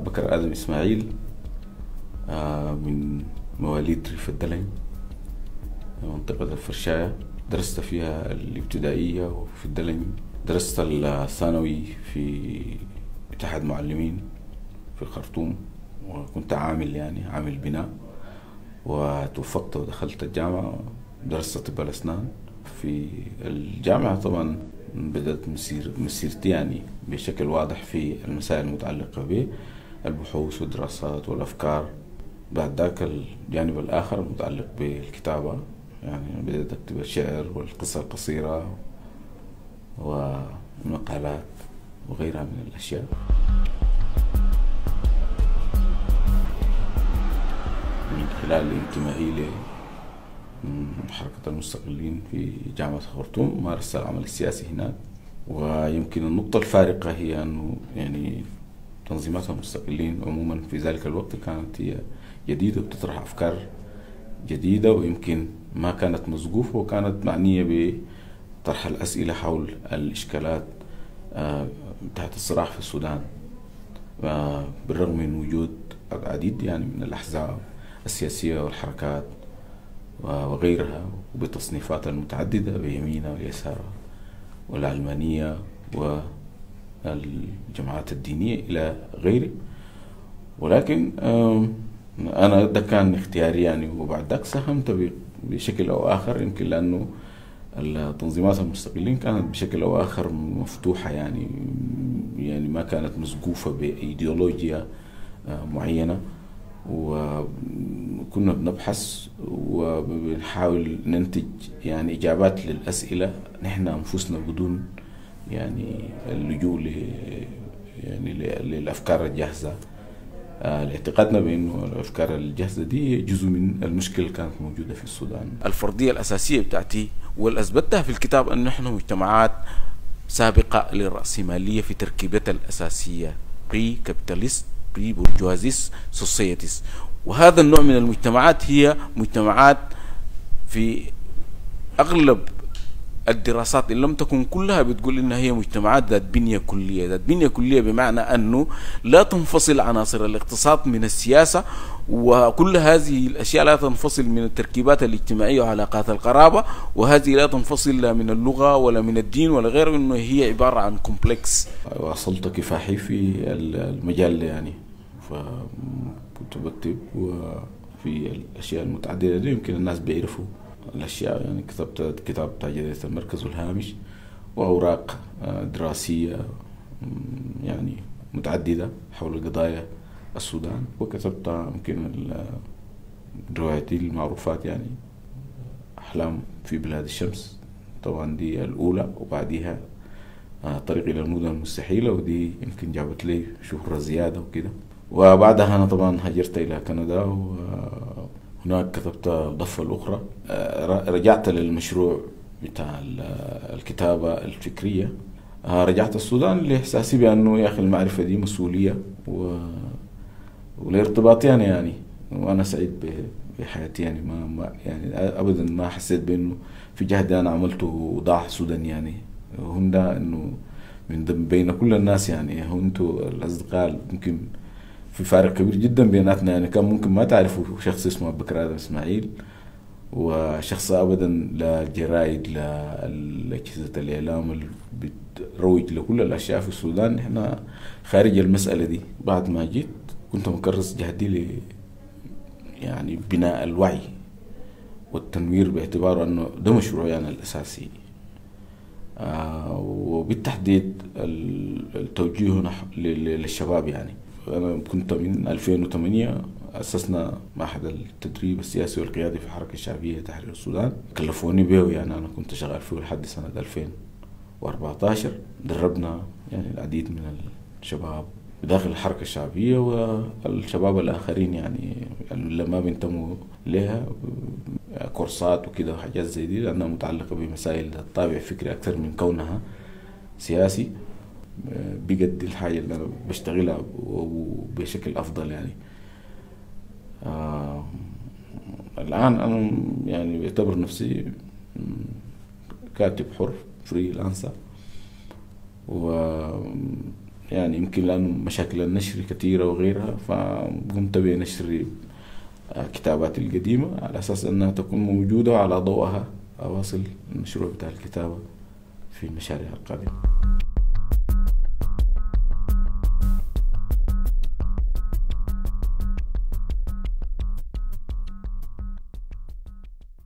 بكر آدم إسماعيل، من مواليد ريف الدلم، منطقة الفرشاية. درست فيها الابتدائية وفي الدلم، درست الثانوي في اتحاد معلمين في الخرطوم، وكنت عامل بناء، وتوفقت ودخلت الجامعة. درست طب الأسنان في الجامعة. طبعا بدأت مسيرتي يعني بشكل واضح في المسائل المتعلقة بالبحوث والدراسات والأفكار. بعد ذاك الجانب الآخر المتعلق بالكتابة، يعني بدأت أكتب الشعر والقصة القصيرة ومقالات وغيرها من الأشياء. من خلال انتمائي لحركة المستقلين في جامعة الخرطوم مارست العمل السياسي هناك. ويمكن النقطة الفارقة هي أنه يعني تنظيمات المستقلين عموما في ذلك الوقت كانت هي جديدة وبتطرح أفكار جديدة، ويمكن ما كانت مسقوفة، وكانت معنية بطرح الأسئلة حول الإشكالات تحت الصراع في السودان، بالرغم من وجود العديد يعني من الأحزاب السياسية والحركات وغيرها، وبتصنيفات المتعددة بيمينها واليسار والعلمانية والجماعات الدينية إلى غيره. ولكن أنا ده كان اختياري يعني، وبعد ذاك ساهمت بشكل أو آخر، يمكن لأنه التنظيمات المستقلين كانت بشكل أو آخر مفتوحة يعني ما كانت مسقوفة بإيديولوجيا معينة، وكنا بنبحث وبنحاول ننتج يعني إجابات للأسئلة نحن أنفسنا بدون يعني اللجوء للأفكار الجاهزة. لاعتقادنا بأنه الأفكار الجاهزة دي جزء من المشكلة كانت موجودة في السودان. الفرضية الأساسية بتاعتي واللي أثبتها في الكتاب أن نحن مجتمعات سابقة للرأسمالية في تركيبتها الأساسية، بري كابيتاليست بري بورجوازيس سوسيتيز. وهذا النوع من المجتمعات هي مجتمعات في أغلب الدراسات إن لم تكن كلها بتقول إنها هي مجتمعات ذات بنية كلية. ذات بنية كلية بمعنى أنه لا تنفصل عناصر الاقتصاد من السياسة، وكل هذه الأشياء لا تنفصل من التركيبات الاجتماعية وعلاقات القرابة، وهذه لا تنفصل لا من اللغة ولا من الدين ولا غيره، إنه هي عبارة عن كومبلكس. واصلت كفاحي في المجال يعني، فكنت بكتب وفي الأشياء المتعددة دي يمكن الناس بيعرفوا الأشياء يعني. كتبت كتاب بتاع جريدة المركز والهامش، وأوراق دراسية يعني متعددة حول قضايا السودان، وكتبت يمكن روايتي المعروفات يعني أحلام في بلاد الشمس، طبعا دي الأولى، وبعديها طريق إلى المدن المستحيلة، ودي يمكن جابت لي شهرة زيادة وكده. وبعدها أنا طبعا هاجرت إلى كندا، هناك كتبت الضفة الأخرى. رجعت للمشروع بتاع الكتابة الفكرية. رجعت السودان لإحساسي بأنه يا أخي المعرفة دي مسؤولية، ولارتباطي أنا يعني، وأنا سعيد بحياتي يعني. ما يعني أبدا ما حسيت بأنه في جهد أنا عملته ضاع سودان يعني. هنا إنه من بين كل الناس يعني، هنتوا الأصدقاء يمكن في فارق كبير جدا بيناتنا يعني. كان ممكن ما تعرفوا شخص اسمه بكر آدم إسماعيل، وشخص أبدا لا الجرائد لا أجهزة الإعلام اللي بتروج لكل الأشياء في السودان. إحنا خارج المسألة دي. بعد ما جيت كنت مكرس جهدي يعني بناء الوعي والتنوير، باعتبار أنه ده مشروعي يعني الأساسي، وبالتحديد التوجيه للشباب يعني. أنا كنت من 2008 أسسنا معهد التدريب السياسي والقيادي في الحركة الشعبية تحرير السودان، كلفوني به يعني. أنا كنت شغال فيه لحد سنة 2014. دربنا يعني العديد من الشباب بداخل الحركة الشعبية والشباب الآخرين يعني اللي ما بينتموا لها، كورسات وكده وحاجات زي دي، لأنها متعلقة بمسائل الطابع الفكري أكثر من كونها سياسي. بجد الحاجة اللي أنا بشتغلها وبشكل أفضل يعني. الآن أنا يعني بعتبر نفسي كاتب حر فريلانسر، يعني يمكن لأنه مشاكل النشر كثيرة وغيرها، فقمت بنشر كتاباتي القديمة على أساس أنها تكون موجودة وعلى ضوءها أواصل المشروع بتاع الكتابة في المشاريع القادمة.